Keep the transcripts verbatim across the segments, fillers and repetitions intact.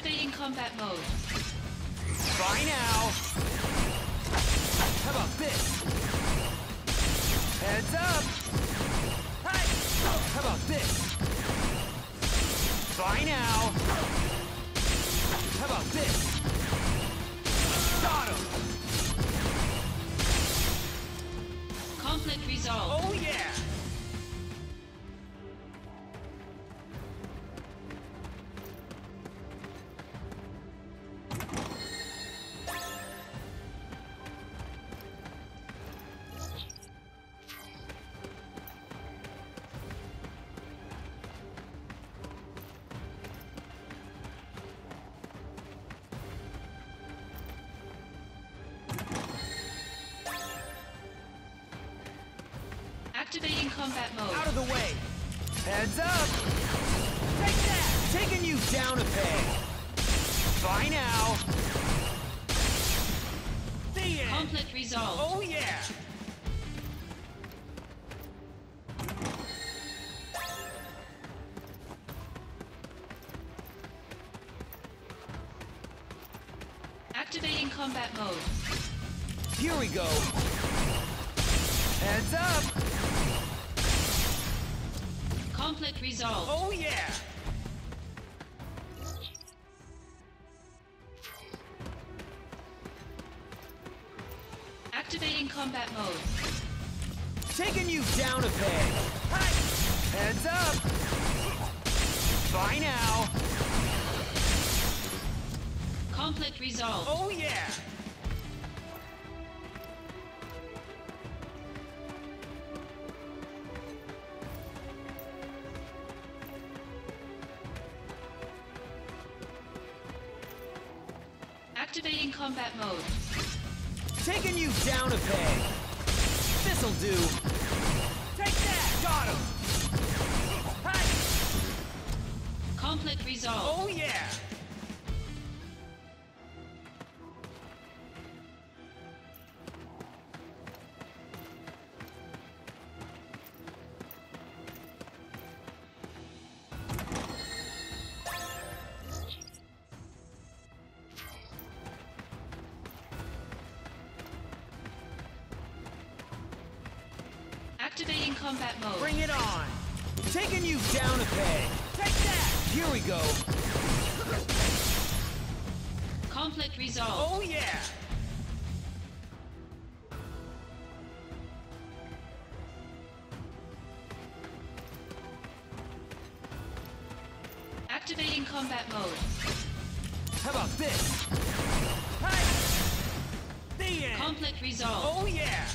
Activating combat mode. Try now. How about this? Heads up. Hey. How about this? Try now. How about this? Got him. Conflict resolved. Oh yeah. Activating combat mode. Out of the way. Heads up. Take that. Taking you down a peg. Try now. The end. Conflict resolved. Oh yeah. Activating combat mode. Here we go. Heads up. Conflict resolved. Oh yeah. Activating combat mode. Taking you down a peg. Hi. Heads up. Try now. Conflict resolved. Oh yeah. Activating combat mode. Taking you down a peg. This'll do. Take that. Got him. Hi. Conflict resolved. Oh yeah. Activating combat mode. Bring it on. Taking you down a peg. Take that. Here we go. Conflict resolved. Oh yeah. Activating combat mode. How about this? Hi. The end. Conflict resolved. Oh yeah.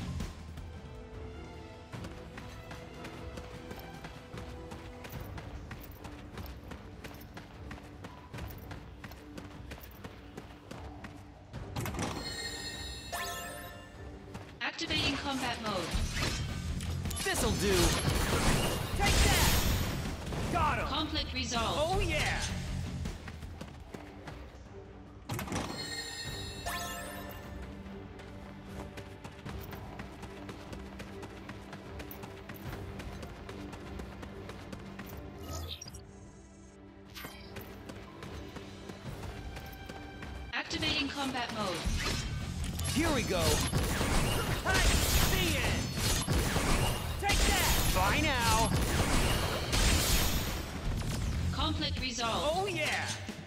Activating combat mode. This'll do. Take that. Got him. Conflict resolved. Oh yeah. Activating combat mode. Here we go. Hi. The end. Take that. Try now. Conflict resolved. Oh yeah.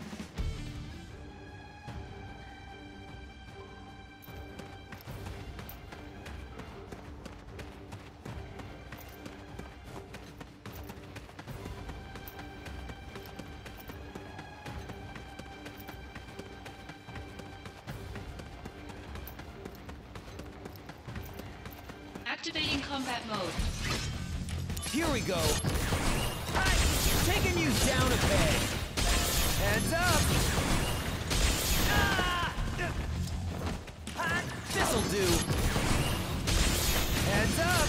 Activating combat mode. Here we go. Hi. Taking you down a peg. Heads up. Ah! Hi. This'll do. Heads up.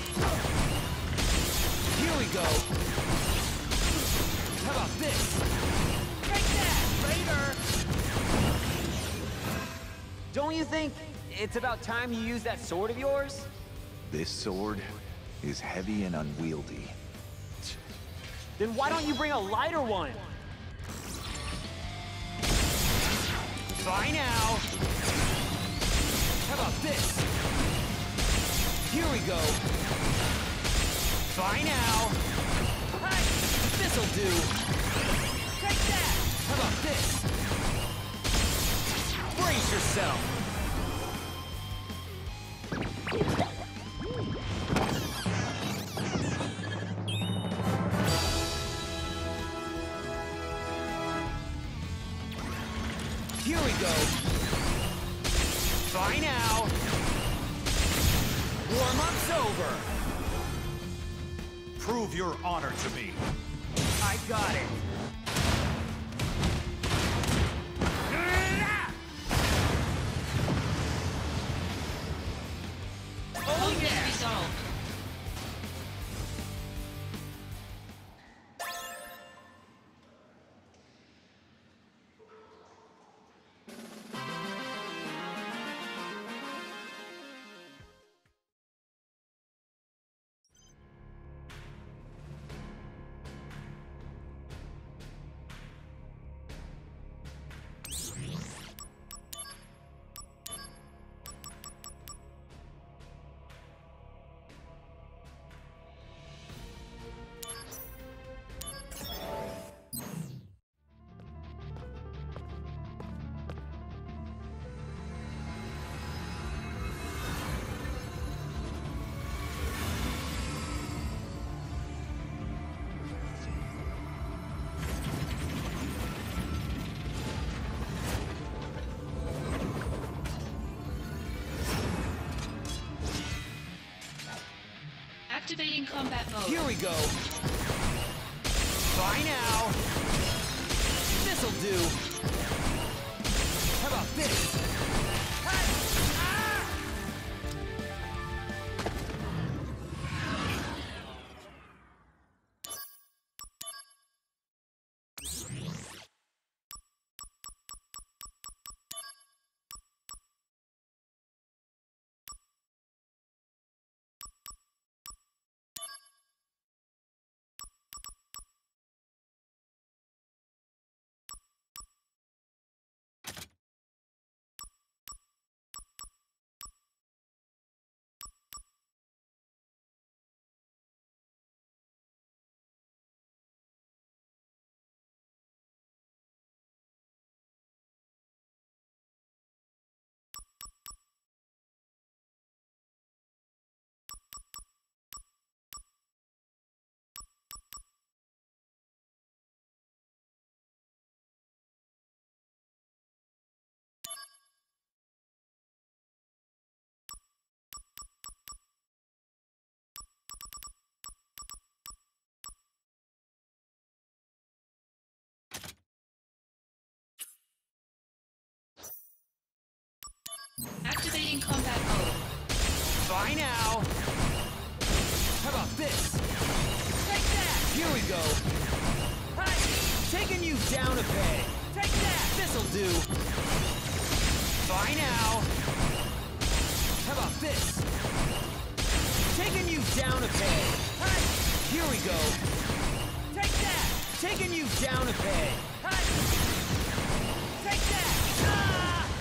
Here we go. How about this? Take that, Raider! Don't you think it's about time you use that sword of yours? This sword is heavy and unwieldy. Then why don't you bring a lighter one? Bye now. How about this? Here we go. Bye now. Hi. This'll do. Take that. How about this? Brace yourself. Here we go. Bye now. Warm-up's over. Prove your honor to me. I got it. Oh Conflict yeah! resolved. Activating combat mode. Here we go. Bye now. This'll do. How about this? Hi. Ah! Activating combat mode. Bye now. How about this? Take that. Here we go. Hi. Taking you down a peg. Take that. This'll do. Bye now. How about this? Taking you down a peg. Hi. Here we go. Take that. Taking you down a peg. Hi. Take that. Ah!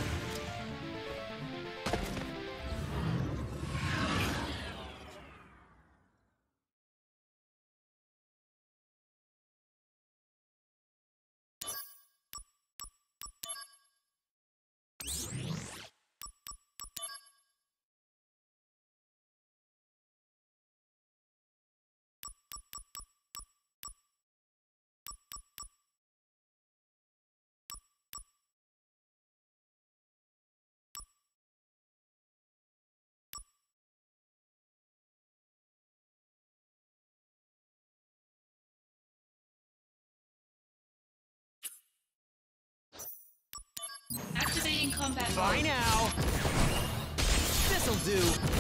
Activating combat mode. Bye now. This'll do.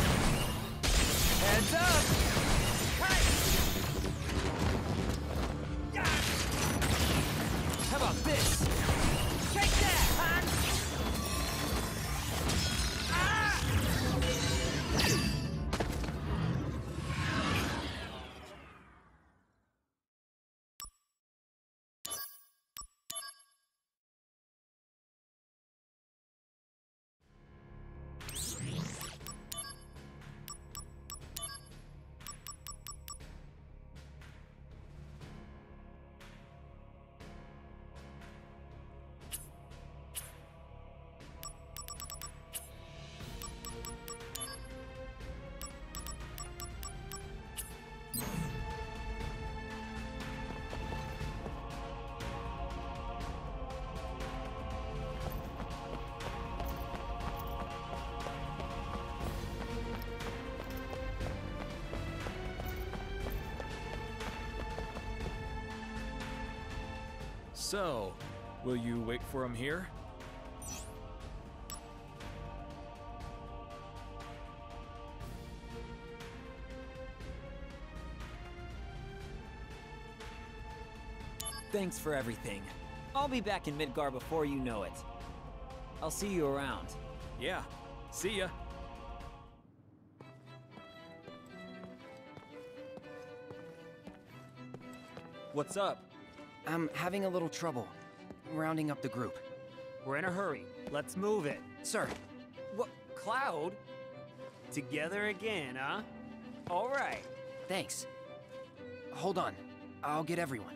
Heads up. Hi. Yeah. How about this? Take that, hon. Ah! So, will you wait for him here? Thanks for everything. I'll be back in Midgar before you know it. I'll see you around. Yeah, see ya. What's up? I'm having a little trouble rounding up the group. We're in a hurry. Let's move it. Sir, What, Cloud? Together again, huh? All right. thanks. Hold on. I'll get everyone.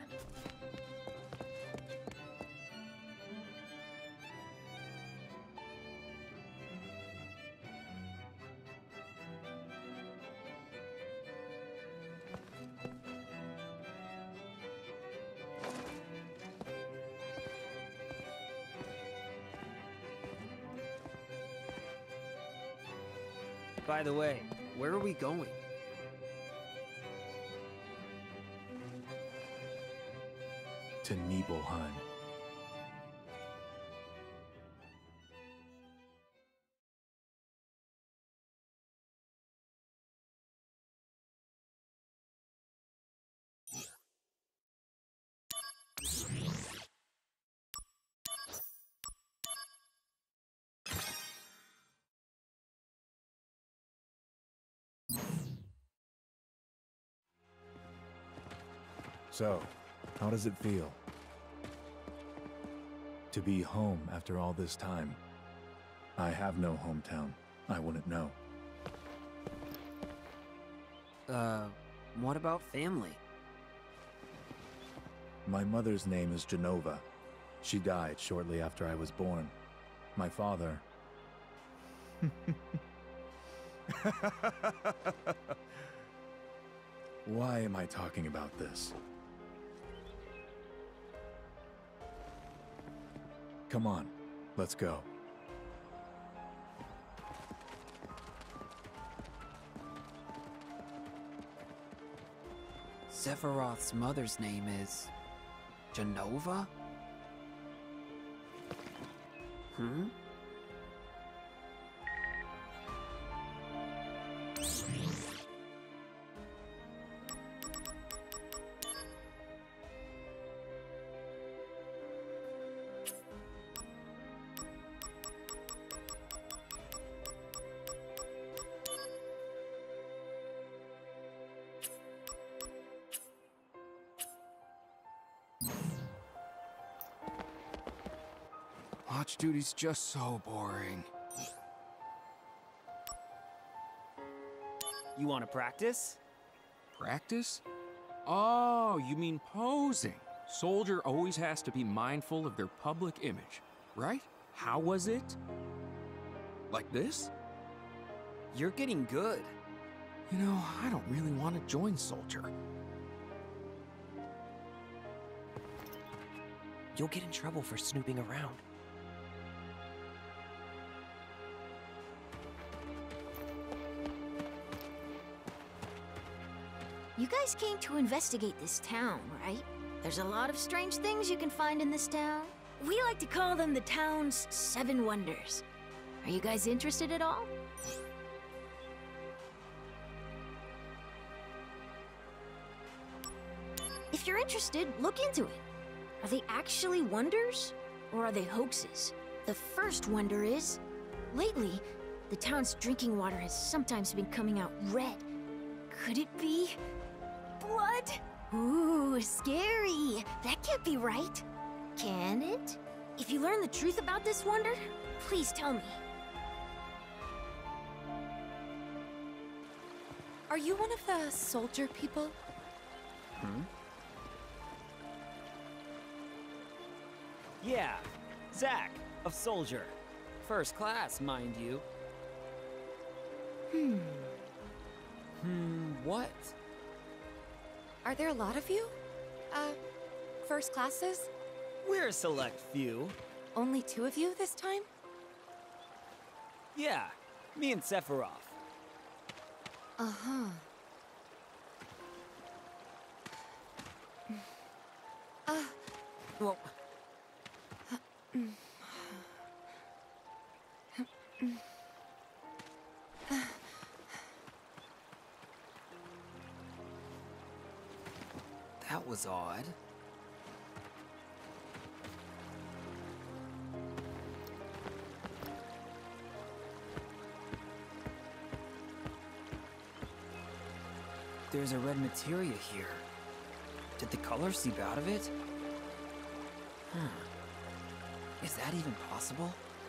By the way, Where are we going? To Nibelheim. So, how does it feel? To be home after all this time. I have no hometown. I wouldn't know. Uh, what about family? My mother's name is Genova. She died shortly after I was born. My father... Why am I talking about this? Come on, let's go. Sephiroth's mother's name is... Genova? Hmm? Watch duty's just so boring. You want to practice? Practice? Oh, you mean posing. Soldier always has to be mindful of their public image, right? How was it? Like this? You're getting good. You know, I don't really want to join Soldier. You'll get in trouble for snooping around. You guys came to investigate this town, right? There's a lot of strange things you can find in this town. We like to call them the town's seven wonders. Are you guys interested at all? If you're interested, look into it. Are they actually wonders, or are they hoaxes? The first wonder is, lately, the town's drinking water has sometimes been coming out red. Could it be blood? Ooh, scary. That can't be right. Can it? If you learn the truth about this wonder, please tell me. Are you one of the soldier people? Hmm? Yeah, Zack, of Soldier. First class, mind you. Hmm. Hmm, what? Are there a lot of you? Uh, first classes? We're a select few. Only two of you this time? Yeah, me and Sephiroth. Uh-huh. Uh, Well, That was odd. There's a red materia here. Did the color seep out of it? Huh. Is that even possible?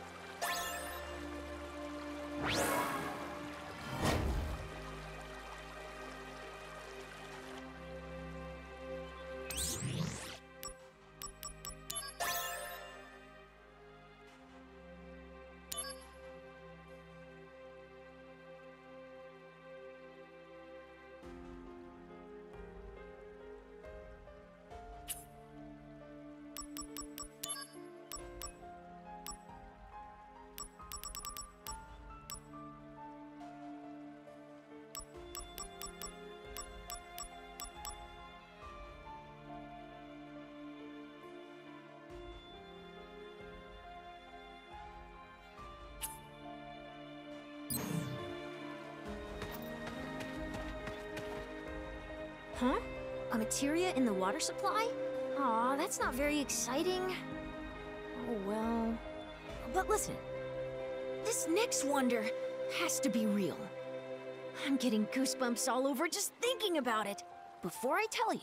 Huh? A materia in the water supply? Aw, that's not very exciting. Oh well. But listen, this next wonder has to be real. I'm getting goosebumps all over just thinking about it. Before I tell you,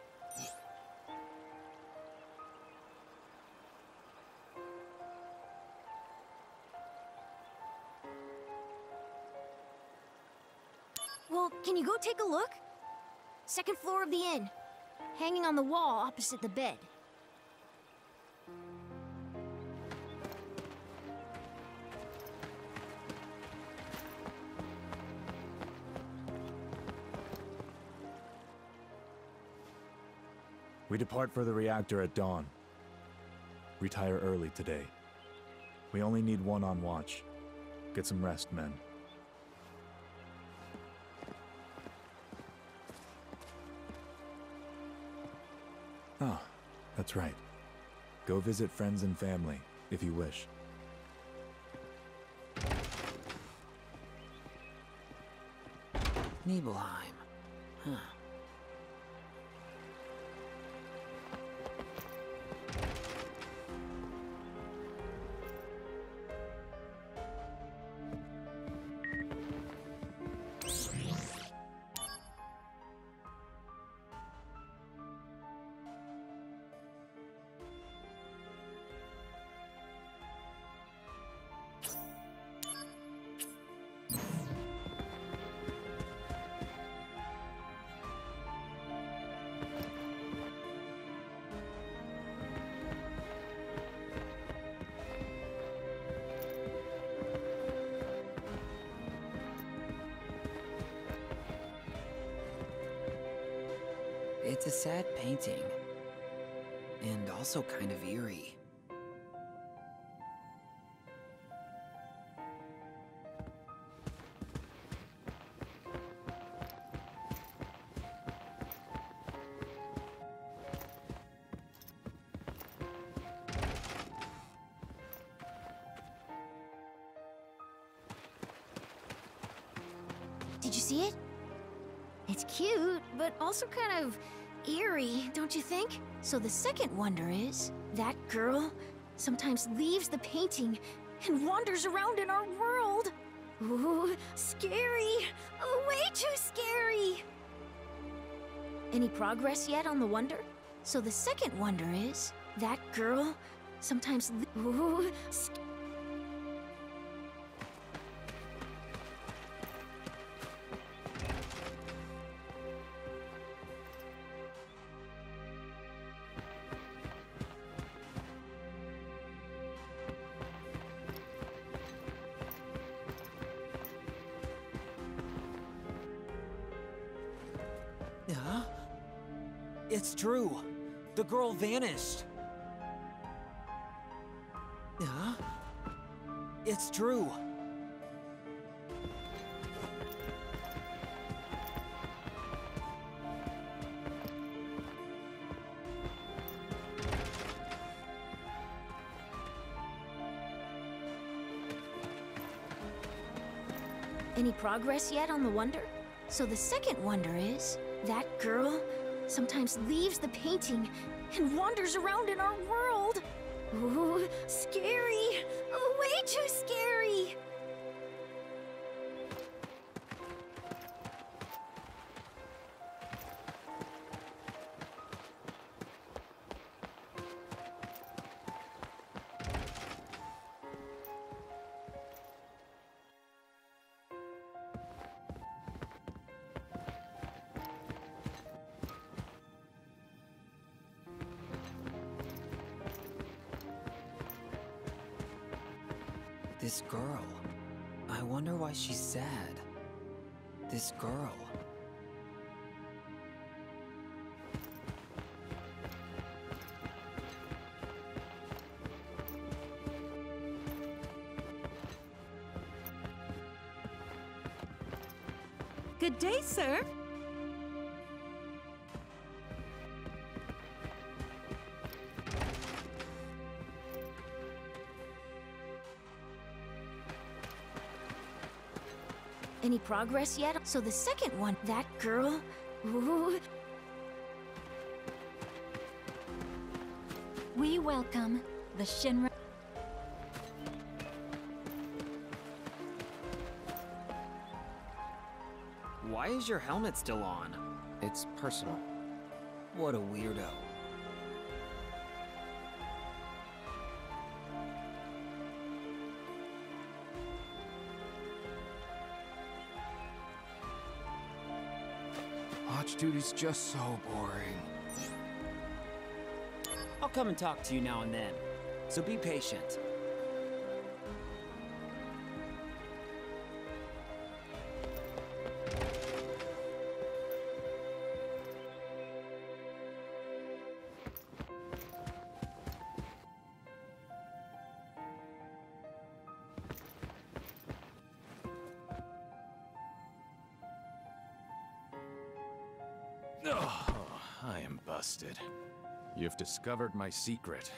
well, can you go take a look? Second floor of the inn, hanging on the wall opposite the bed. We depart for the reactor at dawn. Retire early today. We only need one on watch. Get some rest, men. Ah, that's right. Go visit friends and family, if you wish. Nibelheim. Huh. It's a sad painting. And also kind of eerie. Did you see it? It's cute, but also kind of eerie, don't you think? So the second wonder is, that girl sometimes leaves the painting and wanders around in our world. Ooh, scary. Oh, way too scary. Any progress yet on the wonder? So the second wonder is, that girl sometimes li- Ooh, sc- Huh? It's true. The girl vanished. Huh? It's true. Any progress yet on the wonder? So the second wonder is, that girl sometimes leaves the painting and wanders around in our world. Ooh, scary! Oh, way too scary! This girl. I wonder why she's sad. This girl. Good day, sir. Any progress yet? So the second one, that girl, ooh. We welcome the Shinra. Why is your helmet still on? It's personal. What a weirdo. Watch duty's just so boring. I'll come and talk to you now and then, so be patient. Oh, I am busted. You've discovered my secret.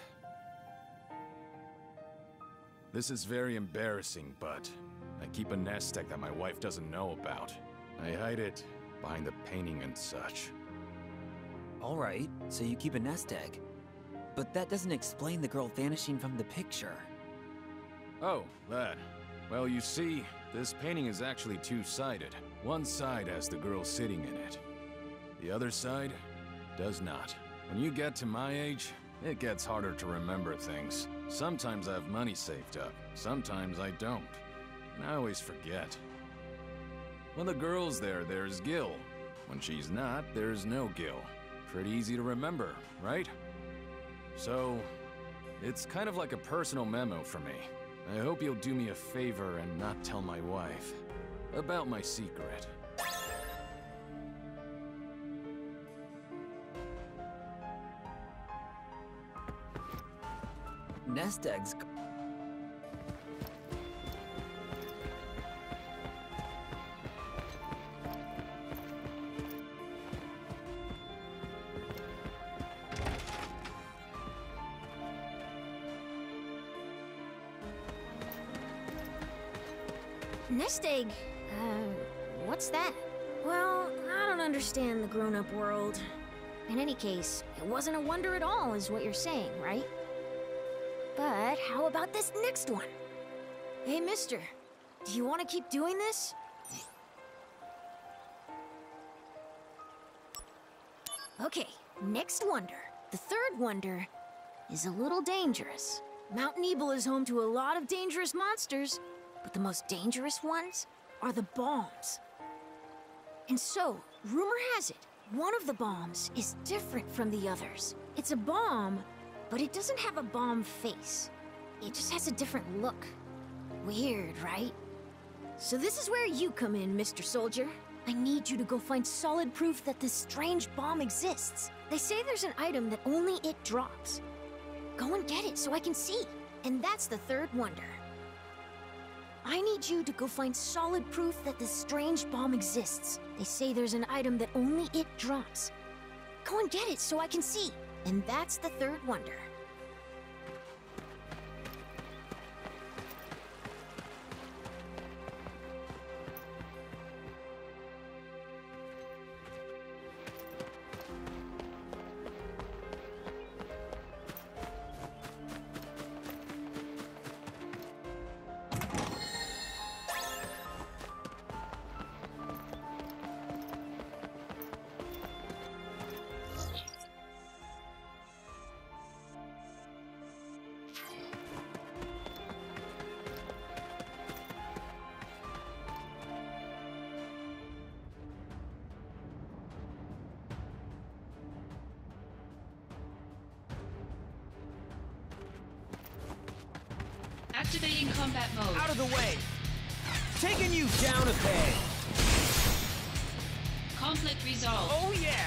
This is very embarrassing, but I keep a nest egg that my wife doesn't know about. I hide it behind the painting and such. Alright, so you keep a nest egg. But that doesn't explain the girl vanishing from the picture. Oh, that. Well, you see, this painting is actually two-sided. One side has the girl sitting in it. The other side does not. When you get to my age, it gets harder to remember things. Sometimes I have money saved up, sometimes I don't. And I always forget. When the girl's there, there's Gil. When she's not, there's no Gil. Pretty easy to remember, right? So, it's kind of like a personal memo for me. I hope you'll do me a favor and not tell my wife about my secret. Nest eggs. Nest egg? Uh, what's that? Well, I don't understand the grown-up world. In any case, it wasn't a wonder at all, is what you're saying, right? But how about this next one? Hey, mister, do you want to keep doing this? Okay, next wonder. The third wonder is a little dangerous. Mount Nebel is home to a lot of dangerous monsters, but the most dangerous ones are the bombs. And so, rumor has it, one of the bombs is different from the others. It's a bomb, but it doesn't have a bomb face. It just has a different look. Weird, right? So this is where you come in, Mister Soldier. I need you to go find solid proof that this strange bomb exists. They say there's an item that only it drops. Go and get it so I can see. And that's the third wonder. I need you to go find solid proof that this strange bomb exists. They say there's an item that only it drops. Go and get it so I can see. And that's the third wonder. Activating combat mode. Out of the way! Taking you down a peg! Conflict resolved. Oh yeah!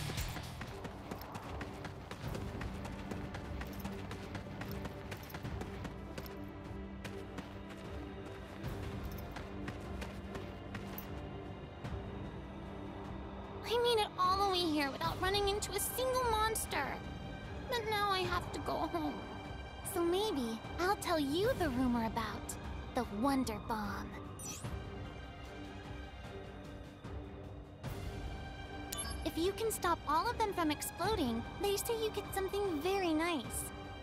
I made it all the way here without running into a single monster. But now I have to go home. So maybe I'll tell you the rumor about the Wonder Bomb. If you can stop all of them from exploding, they say you get something very nice.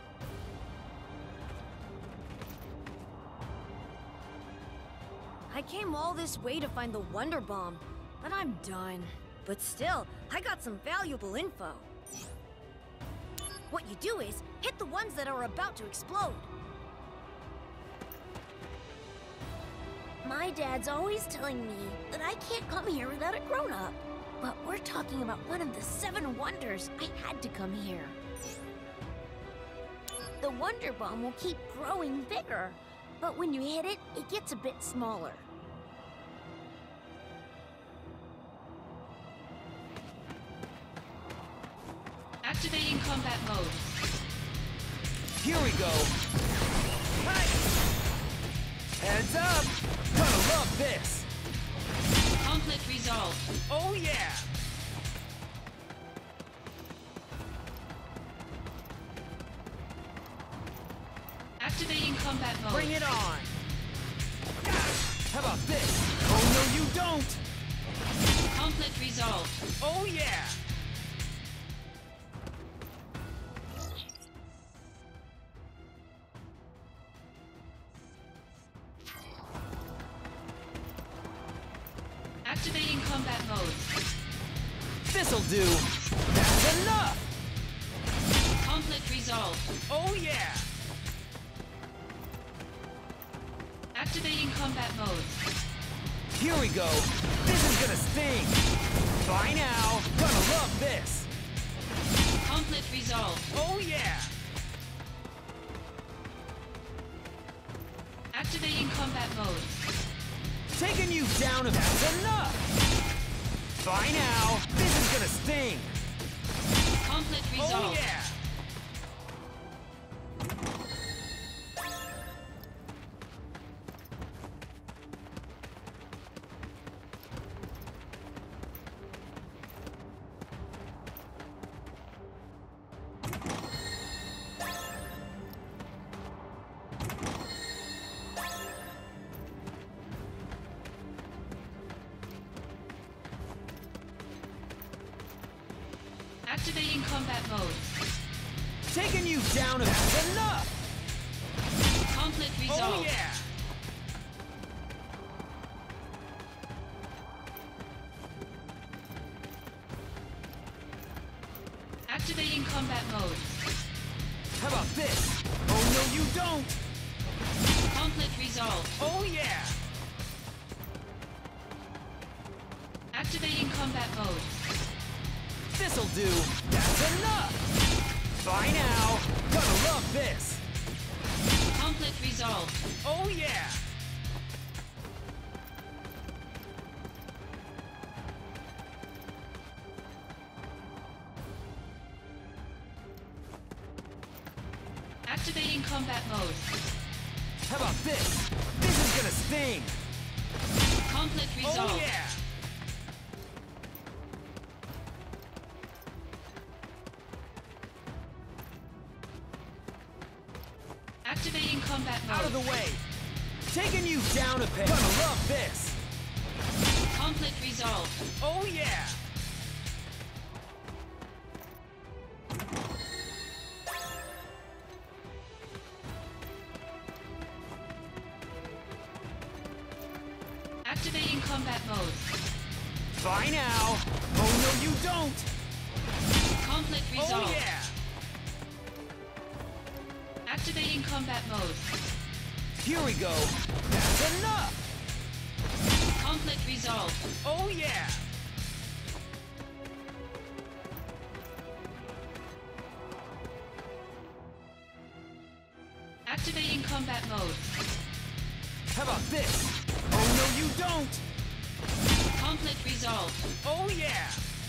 I came all this way to find the Wonder Bomb, but I'm done. But still, I got some valuable info. What you do is hit the ones that are about to explode. My dad's always telling me that I can't come here without a grown-up. But we're talking about one of the seven wonders. I had to come here. The Wonder Bomb will keep growing bigger, but when you hit it, it gets a bit smaller. Activating combat mode. Here we go! Hey! Heads up! Gonna love this! Conflict resolved. Oh yeah! Activating combat mode. Bring it on! How about this? Oh no you don't! Conflict resolved. Oh yeah! Activating combat mode. This'll do! That's enough! Conflict resolved. Oh yeah! Activating combat mode. Here we go! This is gonna sting! Bye now! Gonna love this! Conflict resolved. Oh yeah! Activating combat mode. Taking you down a That's enough! Bye now! This is gonna sting! Conflict resolved. Oh yeah! Activating combat mode. Taking you down a That's enough! Conflict resolved. Oh yeah! Activating combat mode. How about this? Oh no you don't! Conflict resolved. Oh yeah! Activating combat mode. This'll do! That's enough! Bye now! Gonna love this! Conflict resolved. Oh yeah! Activating combat mode. How about this? This is gonna sting! Conflict resolved. Oh yeah! Activating combat mode. Out of the way! Taking you down a peg! Gonna love this! Conflict resolved. Oh yeah! Activating combat mode. Bye now! Oh no you don't! Conflict resolved. Oh yeah! Activating combat mode. Here we go! That's enough! Conflict resolved. Oh yeah! Activating combat mode. How about this? Oh no, you don't! Conflict resolved. Oh yeah!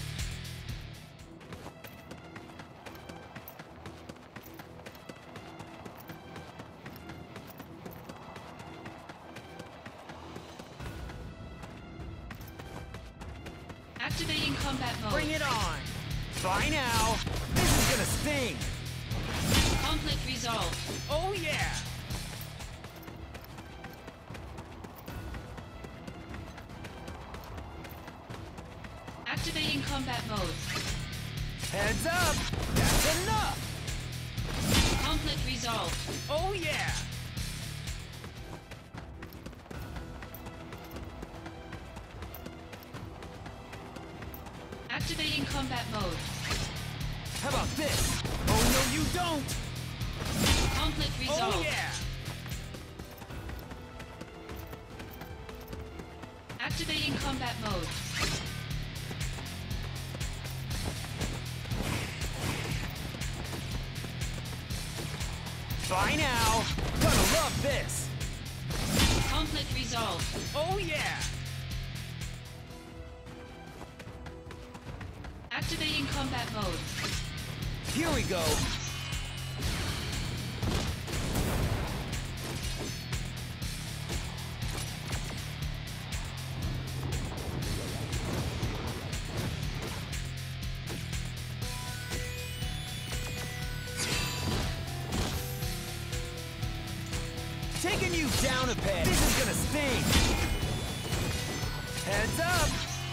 Activating combat mode. Bring it on! Bye now! This is gonna sting! Conflict resolved. Oh yeah! Activating combat mode. Heads up! That's enough! Conflict resolved. Oh yeah! Activating combat mode. How about this? Oh no, you don't! Conflict resolved. Oh yeah! Activating combat mode. Bye now! Gonna love this! Conflict resolved. Oh yeah! Activating combat mode. Here we go! Taking you down a peg! This is gonna sting! Heads up!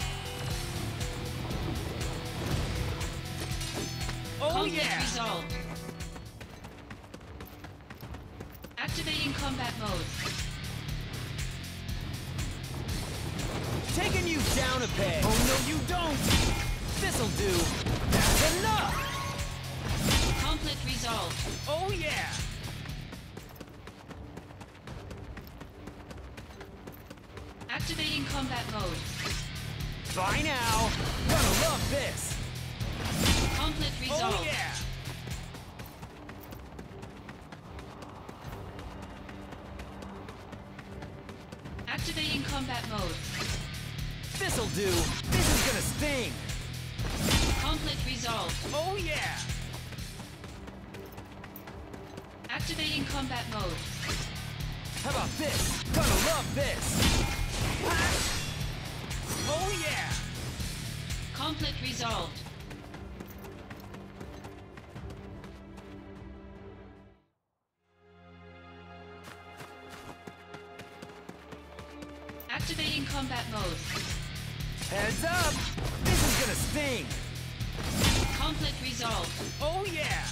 Oh Conflict yeah! resolved. Activating combat mode. Taking you down a peg! Oh no, you don't! This'll do! That's enough! Conflict resolved. Oh yeah! Activating combat mode. Bye now! Gonna love this! Conflict resolved. Oh yeah! Activating combat mode. This'll do! This is gonna sting! Conflict resolved. Oh yeah! Activating combat mode. How about this? Gonna love this! Oh yeah! Conflict resolved. Activating combat mode. Heads up! This is gonna sting! Conflict resolved. Oh yeah!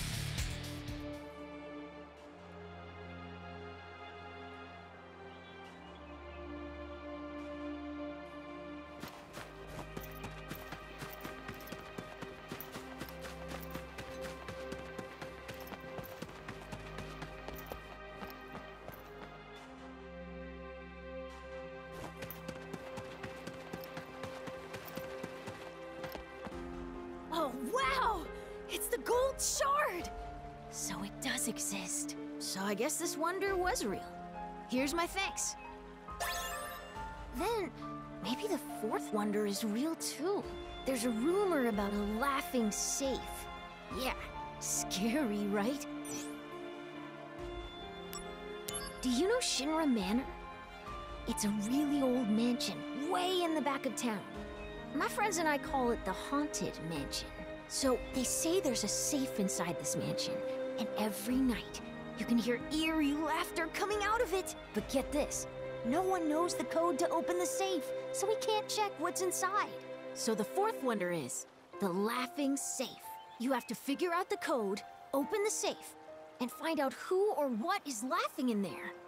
Oh, wow! It's the gold shard! So it does exist. So I guess this wonder was real. Here's my thanks. Then, maybe the fourth wonder is real too. There's a rumor about a laughing safe. Yeah, scary, right? Do you know Shinra Manor? It's a really old mansion, way in the back of town. My friends and I call it the Haunted Mansion. So they say there's a safe inside this mansion, and every night you can hear eerie laughter coming out of it. But get this, no one knows the code to open the safe, so we can't check what's inside. So the fourth wonder is the laughing safe. You have to figure out the code, open the safe, and find out who or what is laughing in there.